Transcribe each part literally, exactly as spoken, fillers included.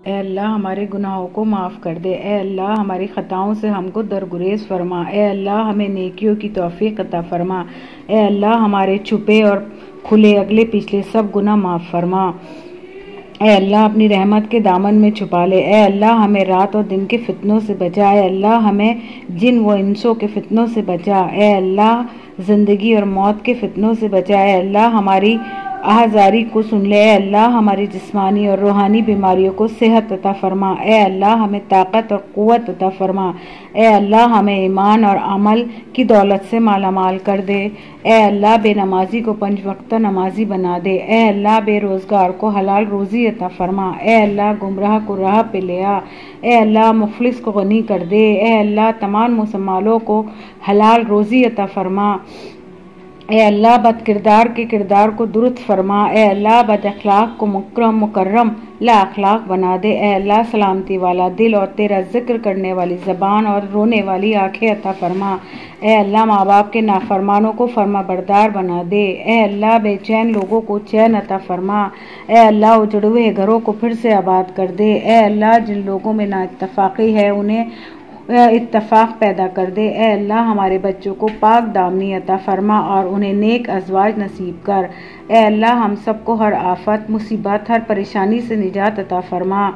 اے اللہ ہمارے گناہوں کو معاف کر دے۔ اے اللہ ہماری خطاؤں سے ہم کو درگریز فرما۔ اے اللہ ہمیں نیکیوں کی توفیق عطا فرما۔ اے اللہ ہمارے چھپے اور کھلے اگلے پچھلے سب گناہ معاف فرما۔ اے اللہ اپنی رحمت کے دامن میں چھپا لے۔ اے اللہ ہمیں رات اور دن کے فتنوں سے بچا۔ اے اللہ ہمیں جن و انسوں کے فتنوں سے بچا۔ اے اللہ زندگی اور موت کے فتنوں سے بچا۔ اے اللہ ہماری آہذاری کو سن لے۔ اے اللہ ہماری جسمانی اور روحانی بیماریوں کو صحت عطا فرما۔ اے اللہ ہمیں طاقت اور قوت عطا فرما۔ اے اللہ ہمیں ایمان اور عمل کی دولت سے مالا مال کر دے۔ اے اللہ بے نمازی کو پنج وقتہ نمازی بنا دے۔ اے اللہ بے روزگار کو حلال روزی عطا فرما۔ اے اللہ گمراہ کو راہ پہ لے آ۔ اے اللہ مفلس کو غنی کر دے۔ اے اللہ تمام مسلمانوں کو حلال روزی عطا فرما۔ اے اللہ بد کردار کے کردار کو درست فرما۔ اے اللہ بد اخلاق کو مکرم مکرم لا اخلاق بنا دے۔ اے اللہ سلامتی والا دل اور تیرا ذکر کرنے والی زبان اور رونے والی آنکھیں عطا فرما۔ اے اللہ ماں باپ کے نافرمانوں کو فرما بردار بنا دے۔ اے اللہ بے چین لوگوں کو چین عطا فرما۔ اے اللہ اجڑے ہوئے گھروں کو پھر سے آباد کر دے۔ اے اللہ جن لوگوں میں نا اتفاقی ہے انہیں اتفاق پیدا کر دے۔ اے اللہ ہمارے بچوں کو پاک دامنی عطا فرما اور انہیں نیک ازواج نصیب کر۔ اے اللہ ہم سب کو ہر آفت مصیبت ہر پریشانی سے نجات عطا فرما۔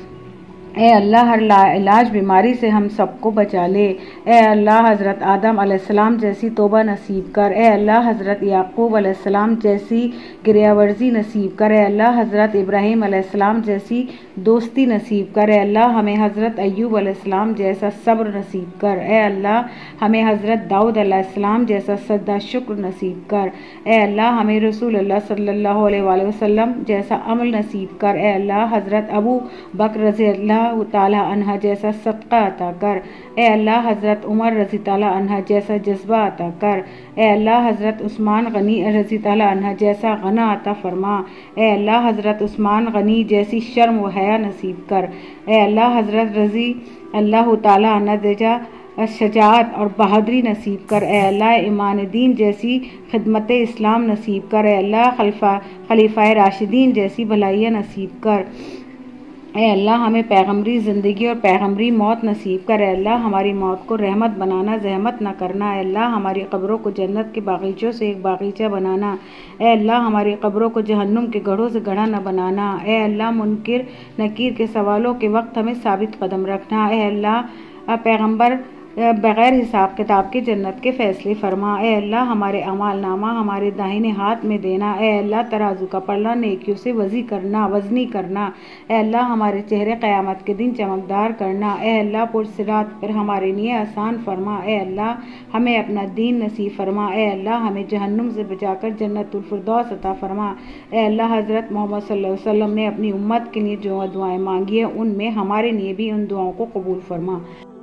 اے اللہ ہر لا علاج بیماری سے ہم سب کو بچا لے۔ اے اللہ حضرت آدم علیہ السلام جیسی توبہ نصیب کر۔ اے اللہ حضرت یعقوب علیہ السلام جیسی گریہ ورزی نصیب کر۔ اے اللہ حضرت ابراہیم علیہ السلام جیسی دوستی نصیب کر۔ اے اللہ ہمیں حضرت ایوب علیہ السلام جیسا صبر نصیب کر۔ اے اللہ ہمیں حضرت داؤد علیہ السلام جیسا سجدہ شکر نصیب کر۔ اے اللہ ہمیں رسول اللہ صلی اللہ علیہ وآلہ وسلم جیسا عمل نصیب کر۔ اے اللہ حضرت ابو بکر رضی اللہ تعالی عنہ جیسا صدقہ عطا کر۔ اے اللہ حضرت عمر رضی تعالی عنہ جیسا جذبہ عطا کر۔ اے اللہ حضرت عثمان غنی رضی تعالی عنہ جیسا غنا عطا فرما۔ اے اللہ حضرت عثمان غنی جیسی شرم و حیا نصیب کر۔ اے اللہ حضرت رضی اللہ تعالی عنہ جیسا شجاعت اور بہادری نصیب کر۔ اے اللہ ایمان دین جیسی خدمت اسلام نصیب کر۔ اے اللہ خلیفہ خلیفہ راشدین جیسی بھلائیاں نصیب کر۔ اے اللہ ہمیں پیغمبری زندگی اور پیغمبری موت نصیب کر۔ اے اللہ ہماری موت کو رحمت بنانا زحمت نہ کرنا۔ اے اللہ ہماری قبروں کو جنت کے باغیچوں سے ایک باغیچہ بنانا۔ اے اللہ ہماری قبروں کو جہنم کے گڑھوں سے گڑھا نہ بنانا۔ اے اللہ منکر نکیر کے سوالوں کے وقت ہمیں ثابت قدم رکھنا۔ اے اللہ پیغمبر بغیر حساب کتاب کے جنت کے فیصلے فرما۔ اے اللہ ہمارے اعمال نامہ ہمارے داہنے ہاتھ میں دینا۔ اے اللہ ترازو کا پلڑا نیکیوں سے وزی کرنا وزنی کرنا۔ اے اللہ ہمارے چہرے قیامت کے دن چمکدار کرنا۔ اے اللہ پرصراط پر ہمارے لیے آسان فرما۔ اے اللہ ہمیں اپنا دین نصیب فرما۔ اے اللہ ہمیں جہنم سے بچا کر جنت الفردوس عطا فرما۔ اے اللہ حضرت محمد صلی اللہ علیہ وسلم نے اپنی امت کے لیے جو دعائیں مانگی ہیں ان میں ہمارے لیے بھی ان دعاؤں کو قبول فرما۔